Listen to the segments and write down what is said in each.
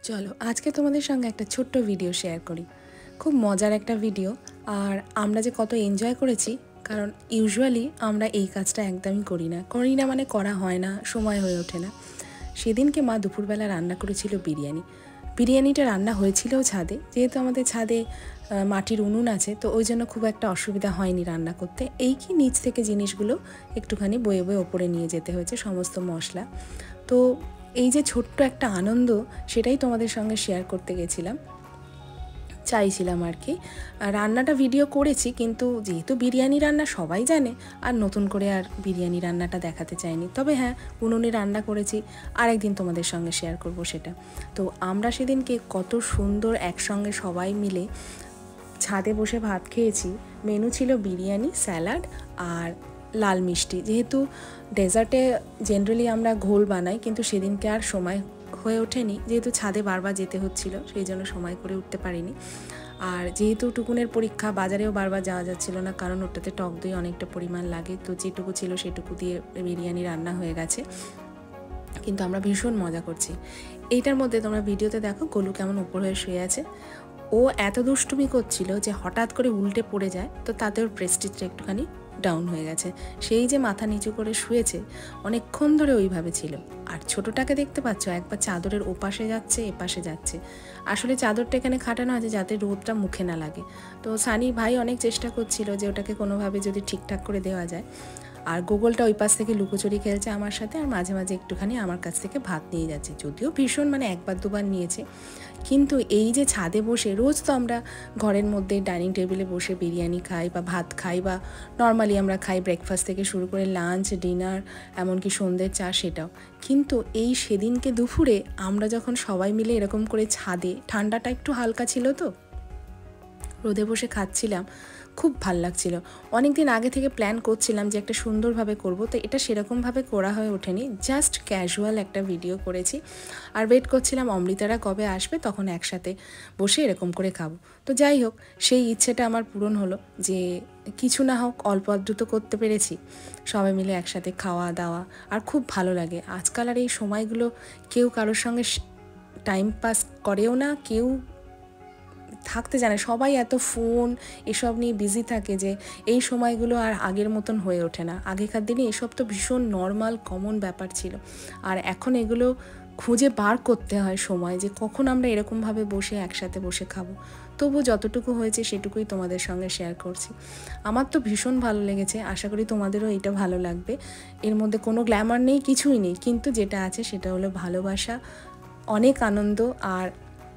চলো আজকে তোমাদের সঙ্গে একটা ছোট্ট ভিডিও শেয়ার করি। খুব মজার একটা ভিডিও। আর আমরা যে কত এনজয় করেছি, কারণ ইউজুয়ালি আমরা এই কাজটা একদমই করি না মানে করা হয় না, সময় হয়ে ওঠে না। সেদিনকে মা দুপুরবেলা রান্না করেছিল বিরিয়ানিটা রান্না হয়েছিলও ছাদে, যেহেতু আমাদের ছাদে মাটির উনুন আছে, তো ওই জন্য খুব একটা অসুবিধা হয়নি রান্না করতে। এই কি নিচ থেকে জিনিসগুলো একটুখানি বয়ে বয়ে ওপরে নিয়ে যেতে হয়েছে, সমস্ত মশলা। তো এই যে ছোট্ট একটা আনন্দ, সেটাই তোমাদের সঙ্গে শেয়ার করতে চাইছিলাম আর কি। রান্নাটা ভিডিও করেছি, কিন্তু যেহেতু বিরিয়ানি রান্না সবাই জানে, আর নতুন করে আর বিরিয়ানি রান্নাটা দেখাতে চাইনি। তবে হ্যাঁ, উনুনে রান্না করেছি, আরেকদিন তোমাদের সঙ্গে শেয়ার করব সেটা। তো আমরা সেদিনকে কত সুন্দর একসঙ্গে সবাই মিলে ছাদে বসে ভাত খেয়েছি। মেনু ছিল বিরিয়ানি, স্যালাড আর লাল মিষ্টি। যেহেতু ডেজার্টে জেনারেলি আমরা ঘোল বানাই, কিন্তু সেদিনকে আর সময় হয়ে ওঠেনি, যেহেতু ছাদে বারবার যেতে হচ্ছিলো, সেই জন্য সময় করে উঠতে পারিনি। আর যেহেতু টুকুনের পরীক্ষা, বাজারেও বারবার যাওয়া যাচ্ছিল না, কারণ ওটাতে টক দই অনেকটা পরিমাণ লাগে। তো যেটুকু ছিল সেটুকু দিয়ে বিরিয়ানি রান্না হয়ে গেছে, কিন্তু আমরা ভীষণ মজা করছি। এইটার মধ্যে তোমরা ভিডিওতে দেখো গোলু কেমন উপর হয়ে শুয়ে আছে। ও এত দুষ্টুমি করছিল যে হঠাৎ করে উল্টে পড়ে যায়, তো তাতে ওর প্রেস্টিজটা একটুখানি ডাউন হয়ে গেছে। সেই যে মাথা নিচু করে শুয়েছে, অনেকক্ষণ ধরে ওইভাবে ছিল। আর ছোটোটাকে দেখতে পাচ্ছ, একবার চাদরের ওপাশে যাচ্ছে, এপাশে যাচ্ছে। আসলে চাদরটা এখানে খাটানো আছে যাতে রোদটা মুখে না লাগে। তো সানি ভাই অনেক চেষ্টা করছিল যে ওটাকে কোনোভাবে যদি ঠিকঠাক করে দেওয়া যায়। আর গোগলটা ওই পাশ থেকে লুকোচুরি খেলছে আমার সাথে, আর মাঝে মাঝে একটুখানি আমার কাছ থেকে ভাত নিয়ে যাচ্ছে। যদিও ভীষণ একবার দুবার নিয়েছে, কিন্তু এই যে ছাদে বসে রোজ তো আমরা ঘরের মধ্যে ডাইনিং টেবিলে বসে বিরিয়ানি খাই বা ভাত খাই, বা নর্মালি আমরা খাই ব্রেকফাস্ট থেকে শুরু করে লাঞ্চ, ডিনার, এমনকি সন্ধ্যের চা, সেটাও। কিন্তু এই সেদিনকে দুপুরে আমরা যখন সবাই মিলে এরকম করে ছাদে, ঠান্ডাটা একটু হালকা ছিল, তো রোদে বসে খাচ্ছিলাম, খুব ভাল লাগছিল। অনেক দিন আগে থেকে প্ল্যান করছিলাম যে একটা সুন্দরভাবে করব, তো এটা সেরকমভাবে করা হয়ে ওঠেনি, জাস্ট ক্যাজুয়াল একটা ভিডিও করেছি। আর ওয়েট করছিলাম অমৃতারা কবে আসবে, তখন একসাথে বসে এরকম করে খাবো। তো যাই হোক, সেই ইচ্ছেটা আমার পূরণ হলো, যে কিছু না হোক অল্প আদ্রুত করতে পেরেছি, সবাই মিলে একসাথে খাওয়া দাওয়া। আর খুব ভালো লাগে আজকাল। আর এই সময়গুলো কেউ কারোর সঙ্গে টাইম পাস করেও না, কেউ থাকতে জানে, সবাই এত ফোন এসব নিয়ে বিজি থাকে যে এই সময়গুলো আর আগের মতন হয়ে ওঠে না। আগেকার দিনে এসব তো ভীষণ নর্মাল কমন ব্যাপার ছিল, আর এখন এগুলো খুঁজে বার করতে হয় সময়, যে কখন আমরা এরকমভাবে বসে একসাথে বসে খাবো। তবু যতটুকু হয়েছে সেটুকুই তোমাদের সঙ্গে শেয়ার করছি। আমার তো ভীষণ ভালো লেগেছে, আশা করি তোমাদেরও এটা ভালো লাগবে। এর মধ্যে কোনো গ্ল্যামার নেই, কিছুই নেই, কিন্তু যেটা আছে সেটা হলো ভালোবাসা, অনেক আনন্দ, আর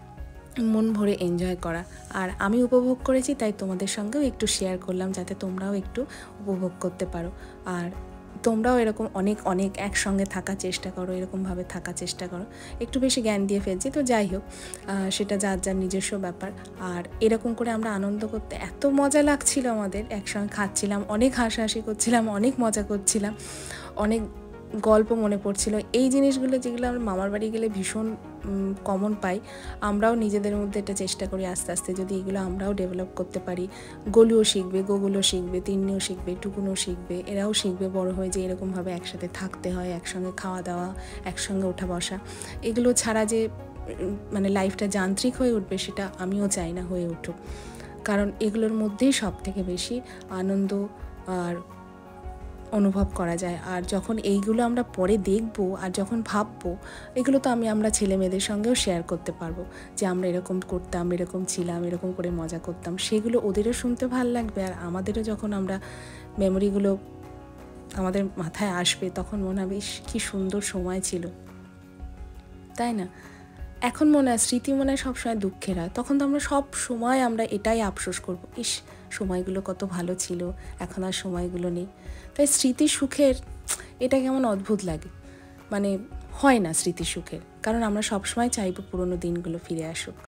মন ভরে এনজয় করা। আর আমি উপভোগ করেছি, তাই তোমাদের সঙ্গেও একটু শেয়ার করলাম, যাতে তোমরাও একটু উপভোগ করতে পারো। আর তোমরাও এরকম অনেক অনেক একসঙ্গে থাকার চেষ্টা করো, এরকমভাবে থাকার চেষ্টা করো। একটু বেশি জ্ঞান দিয়ে ফেলছি, তো যাই হোক, সেটা যার যার নিজস্ব ব্যাপার। আর এরকম করে আমরা আনন্দ করতে এত মজা লাগছিল, আমাদের একসঙ্গে খাচ্ছিলাম, অনেক হাসাহাসি করছিলাম, অনেক মজা করছিলাম, অনেক গল্প মনে পড়ছিল। এই জিনিসগুলো যেগুলো আমরা মামার বাড়ি গেলে ভীষণ কমন পাই, আমরাও নিজেদের মধ্যে এটা চেষ্টা করি আস্তে আস্তে, যদি এগুলো আমরাও ডেভেলপ করতে পারি। গোলুও শিখবে, গোগুলও শিখবে, তিন্নিও শিখবে, টুকুনও শিখবে, এরাও শিখবে বড় হয়ে যে এরকমভাবে একসাথে থাকতে হয়, একসঙ্গে খাওয়া দাওয়া, একসঙ্গে ওঠা বসা। এগুলো ছাড়া যে লাইফটা যান্ত্রিক হয়ে উঠবে, সেটা আমিও চাই না হয়ে উঠুক। কারণ এগুলোর মধ্যেই সব থেকে বেশি আনন্দ আর অনুভব করা যায়। আর যখন এইগুলো আমরা পরে দেখবো আর যখন ভাববো, এগুলো তো আমরা ছেলে মেয়েদের সঙ্গেও শেয়ার করতে পারবো, যে আমরা এরকম করতাম, এরকম ছিলাম, এরকম করে মজা করতাম। সেগুলো ওদেরও শুনতে ভালো লাগবে, আর আমাদেরও যখন আমরা মেমোরিগুলো আমাদের মাথায় আসবে, তখন মনে হবে কী সুন্দর সময় ছিল, তাই না? এখন মনে হয় স্মৃতি সবসময় দুঃখের হয়, তখন তো আমরা সব সময় এটাই আফসোস করবো, সময়গুলো কত ভালো ছিল, এখন আর সময়গুলো নেই। তাই স্মৃতি সুখের এটা কেমন অদ্ভুত লাগে, হয় না স্মৃতি সুখের, কারণ আমরা সবসময় চাইবো পুরোনো দিনগুলো ফিরে আসুক।